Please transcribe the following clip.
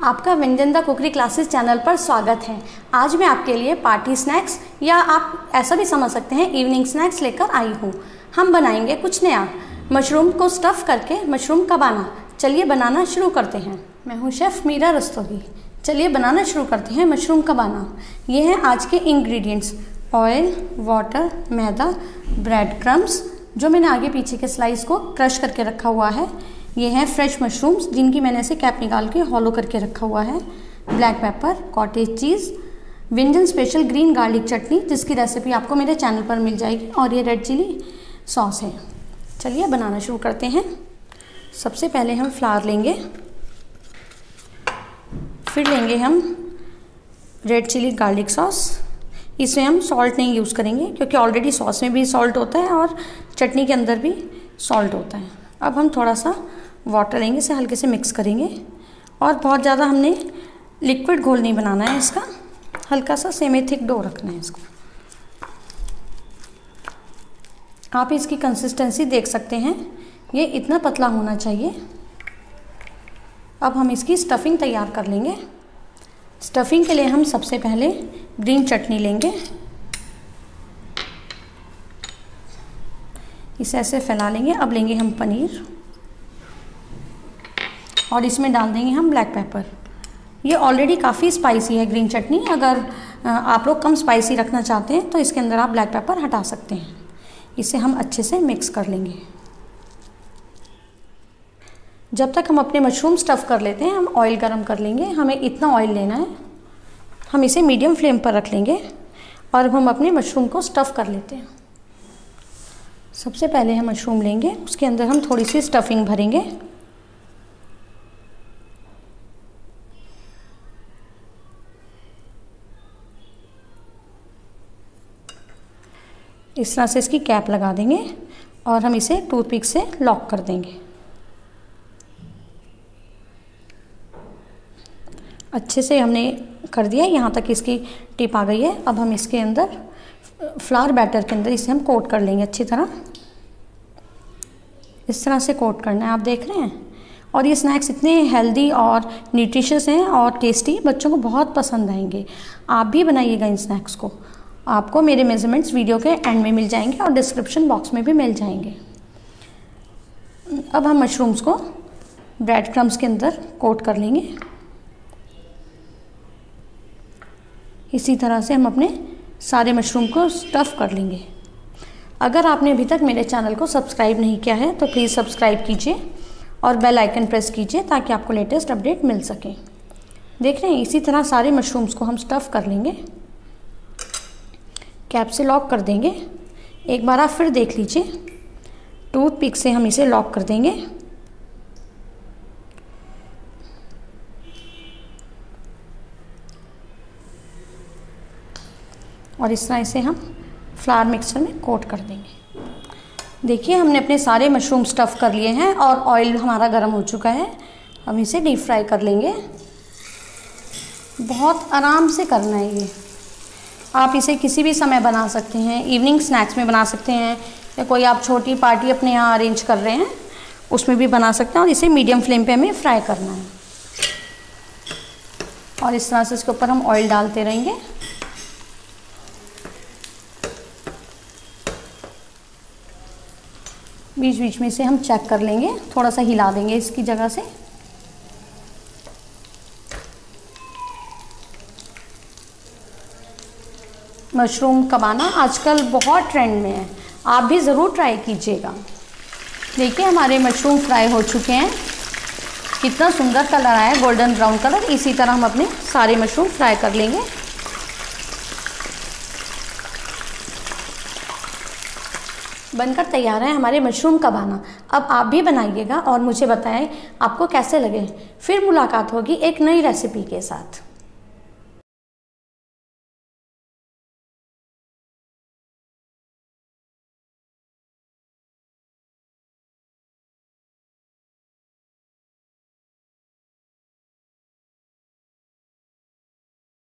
आपका व्यंजन the cookery classes channel पर स्वागत है। आज मैं आपके लिए पार्टी स्नैक्स या आप ऐसा भी समझ सकते हैं इवनिंग स्नैक्स लेकर आई हूँ। हम बनाएंगे कुछ नया, मशरूम को स्टफ़ करके मशरूम कबाना। चलिए बनाना शुरू करते हैं। मैं हूँ शेफ़ मीरा रस्तोगी। चलिए बनाना शुरू करते हैं मशरूम कबाना। ये हैं आज के ingredients: oil, water, maida, bread crumbs जो मैंने आगे पीछे के स्लाइस को क्रश करके रखा हुआ है। ये हैं फ्रेश मशरूम्स जिनकी मैंने ऐसे कैप निकाल के हॉलो करके रखा हुआ है। ब्लैक पेपर, कॉटेज चीज़, व्यंजन स्पेशल ग्रीन गार्लिक चटनी जिसकी रेसिपी आपको मेरे चैनल पर मिल जाएगी, और ये रेड चिली सॉस है। चलिए बनाना शुरू करते हैं। सबसे पहले हम फ्लावर लेंगे, फिर लेंगे हम रेड चिली गार्लिक सॉस। इसमें हम सॉल्ट नहीं यूज़ करेंगे क्योंकि ऑलरेडी सॉस में भी सॉल्ट होता है और चटनी के अंदर भी सॉल्ट होता है। अब हम थोड़ा सा वाटर लेंगे, इसे हल्के से मिक्स करेंगे, और बहुत ज़्यादा हमने लिक्विड घोल नहीं बनाना है इसका, हल्का सा सेमी थिक डो रखना है इसको। आप इसकी कंसिस्टेंसी देख सकते हैं, ये इतना पतला होना चाहिए। अब हम इसकी स्टफिंग तैयार कर लेंगे। स्टफिंग के लिए हम सबसे पहले ग्रीन चटनी लेंगे, इसे ऐसे फैला लेंगे। अब लेंगे हम पनीर और इसमें डाल देंगे हम ब्लैक पेपर। ये ऑलरेडी काफ़ी स्पाइसी है ग्रीन चटनी, अगर आप लोग कम स्पाइसी रखना चाहते हैं तो इसके अंदर आप ब्लैक पेपर हटा सकते हैं। इसे हम अच्छे से मिक्स कर लेंगे। जब तक हम अपने मशरूम स्टफ़ कर लेते हैं, हम ऑयल गरम कर लेंगे। हमें इतना ऑयल लेना है, हम इसे मीडियम फ्लेम पर रख लेंगे और हम अपने मशरूम को स्टफ़ कर लेते हैं। सबसे पहले हम मशरूम लेंगे, उसके अंदर हम थोड़ी सी स्टफिंग भरेंगे। इस तरह से इसकी कैप लगा देंगे और हम इसे टूथपिक से लॉक कर देंगे। अच्छे से हमने कर दिया, यहाँ तक इसकी टिप आ गई है। अब हम इसके अंदर फ्लावर बैटर के अंदर इसे हम कोट कर लेंगे अच्छी तरह। इस तरह से कोट करना है, आप देख रहे हैं। और ये स्नैक्स इतने हेल्दी और न्यूट्रिशियस हैं और टेस्टी, बच्चों को बहुत पसंद आएंगे। आप भी बनाइएगा इन स्नैक्स को। आपको मेरे मेजरमेंट्स वीडियो के एंड में मिल जाएंगे और डिस्क्रिप्शन बॉक्स में भी मिल जाएंगे। अब हम मशरूम्स को ब्रेड क्रम्स के अंदर कोट कर लेंगे। इसी तरह से हम अपने सारे मशरूम को स्टफ़ कर लेंगे। अगर आपने अभी तक मेरे चैनल को सब्सक्राइब नहीं किया है तो प्लीज़ सब्सक्राइब कीजिए और बेल आइकन प्रेस कीजिए ताकि आपको लेटेस्ट अपडेट मिल सके। देख रहे हैं, इसी तरह सारे मशरूम्स को हम स्टफ़ कर लेंगे। कैप से लॉक कर देंगे। एक बार आप फिर देख लीजिए, टूथपिक से हम इसे लॉक कर देंगे। और इस तरह इसे हम फ्लावर मिक्सचर में कोट कर देंगे। देखिए, हमने अपने सारे मशरूम स्टफ़ कर लिए हैं और ऑयल हमारा गर्म हो चुका है। हम इसे डीप फ्राई कर लेंगे। बहुत आराम से करना है ये। आप इसे किसी भी समय बना सकते हैं, इवनिंग स्नैक्स में बना सकते हैं, या कोई आप छोटी पार्टी अपने यहाँ अरेंज कर रहे हैं उसमें भी बना सकते हैं। और इसे मीडियम फ्लेम पे हमें फ्राई करना है। और इस तरह से इसके ऊपर हम ऑयल डालते रहेंगे। बीच बीच में से हम चेक कर लेंगे, थोड़ा सा हिला देंगे इसकी जगह से। मशरूम कबाना आजकल बहुत ट्रेंड में है, आप भी ज़रूर ट्राई कीजिएगा। देखिए, हमारे मशरूम फ्राई हो चुके हैं। कितना सुंदर कलर आया है, गोल्डन ब्राउन कलर। इसी तरह हम अपने सारे मशरूम फ्राई कर लेंगे। बनकर तैयार है हमारे मशरूम कबाना। अब आप भी बनाइएगा और मुझे बताएं आपको कैसे लगे। फिर मुलाकात होगी एक नई रेसिपी के साथ।